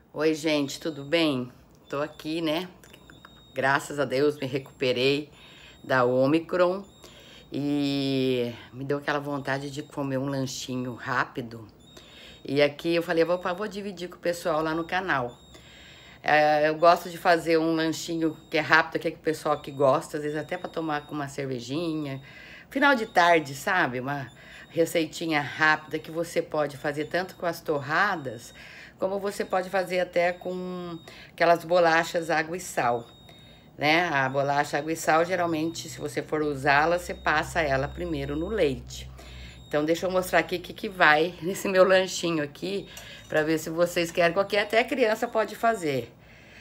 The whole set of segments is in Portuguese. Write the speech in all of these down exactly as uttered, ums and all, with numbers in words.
Oi, gente, tudo bem? Tô aqui, né? Graças a Deus me recuperei da Omicron e me deu aquela vontade de comer um lanchinho rápido. E aqui eu falei, vou, vou dividir com o pessoal lá no canal. É, eu gosto de fazer um lanchinho que é rápido, que é que o pessoal que gosta, às vezes até para tomar com uma cervejinha. Final de tarde, sabe? Uma receitinha rápida que você pode fazer tanto com as torradas, como você pode fazer até com aquelas bolachas água e sal, né? A bolacha água e sal, geralmente, se você for usá-la, você passa ela primeiro no leite. Então, deixa eu mostrar aqui o que, que vai nesse meu lanchinho aqui, para ver se vocês querem, qualquer até criança pode fazer.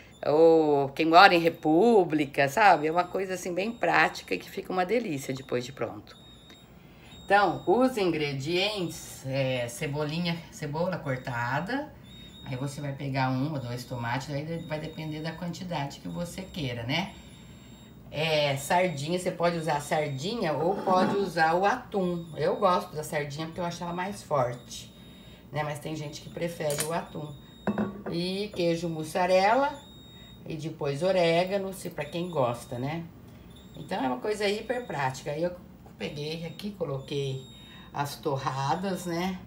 Ou quem mora em república, sabe? É uma coisa assim bem prática e que fica uma delícia depois de pronto. Então, os ingredientes, é cebolinha, cebola cortada. Aí você vai pegar um ou dois tomates, aí vai depender da quantidade que você queira, né? É, sardinha, você pode usar sardinha ou pode usar o atum. Eu gosto da sardinha porque eu acho ela mais forte, né? Mas tem gente que prefere o atum. E queijo mussarela e depois orégano, se para quem gosta, né? Então é uma coisa hiper prática. Aí eu peguei aqui, coloquei as torradas, né?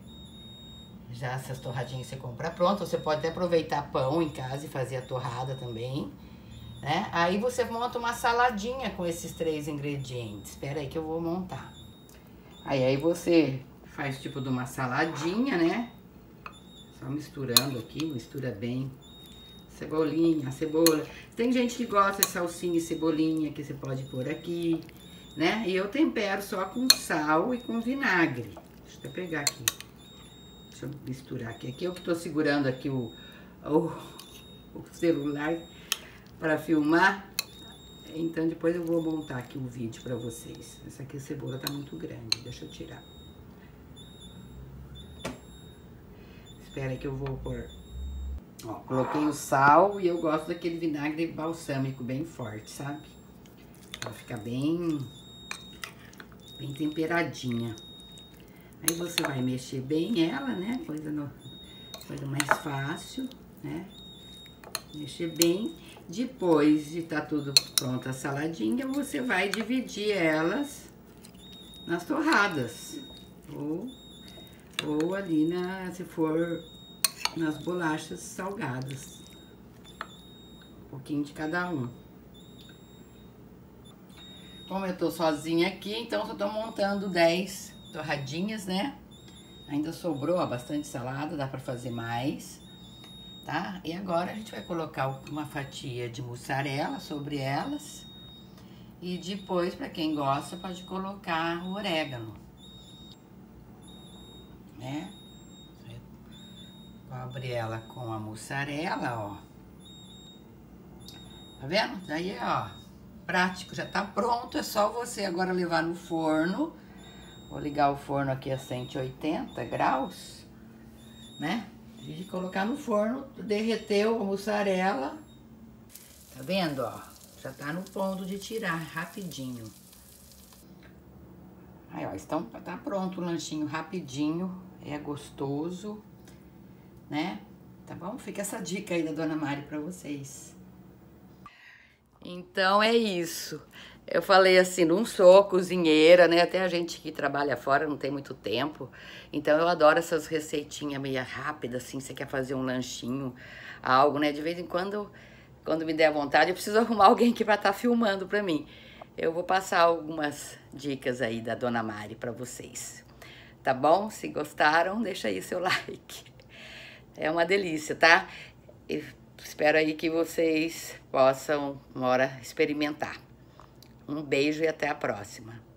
Já essas torradinhas você compra pronto, você pode até aproveitar pão em casa e fazer a torrada também, né? Aí você monta uma saladinha com esses três ingredientes. Espera aí que eu vou montar. Aí, aí você faz tipo de uma saladinha, né? Só misturando aqui, mistura bem. Cebolinha, cebola. Tem gente que gosta de salsinha e cebolinha, que você pode pôr aqui, né? E eu tempero só com sal e com vinagre. Deixa eu pegar aqui. Deixa eu misturar aqui. Aqui eu que tô segurando aqui o, o, o celular para filmar. Então depois eu vou montar aqui o vídeo para vocês. Essa aqui a cebola tá muito grande. Deixa eu tirar. Espera que eu vou pôr. Ó, coloquei o sal e eu gosto daquele vinagre balsâmico bem forte, sabe? Ela fica bem, bem temperadinha. Aí você vai mexer bem ela, né? Coisa, no, coisa mais fácil, né? Mexer bem. Depois de tá tudo pronto a saladinha, você vai dividir elas nas torradas. Ou, ou ali na, se for nas bolachas salgadas. Um pouquinho de cada um. Como eu tô sozinha aqui, então eu tô montando dez torradinhas, né? Ainda sobrou ó, bastante salada, dá pra fazer mais, tá? E agora a gente vai colocar uma fatia de mussarela sobre elas. E depois, pra quem gosta, pode colocar o orégano, né? Cobre ela com a mussarela, ó. Tá vendo? Daí, ó, prático, já tá pronto. É só você agora levar no forno. Vou ligar o forno aqui a cento e oitenta graus, né? E colocar no forno, derreteu a mussarela. Tá vendo, ó? Já tá no ponto de tirar rapidinho. Aí, ó, então tá pronto o lanchinho rapidinho. É gostoso, né? Tá bom? Fica essa dica aí da Dona Mari pra vocês. Então é isso. Eu falei assim, não sou cozinheira, né? Até a gente que trabalha fora não tem muito tempo. Então eu adoro essas receitinhas meio rápidas, assim, você quer fazer um lanchinho, algo, né? De vez em quando, quando me der a vontade, eu preciso arrumar alguém que vai estar filmando pra mim. Eu vou passar algumas dicas aí da Dona Mari pra vocês. Tá bom? Se gostaram, deixa aí seu like. É uma delícia, tá? Eu espero aí que vocês possam, uma hora, experimentar. Um beijo e até a próxima.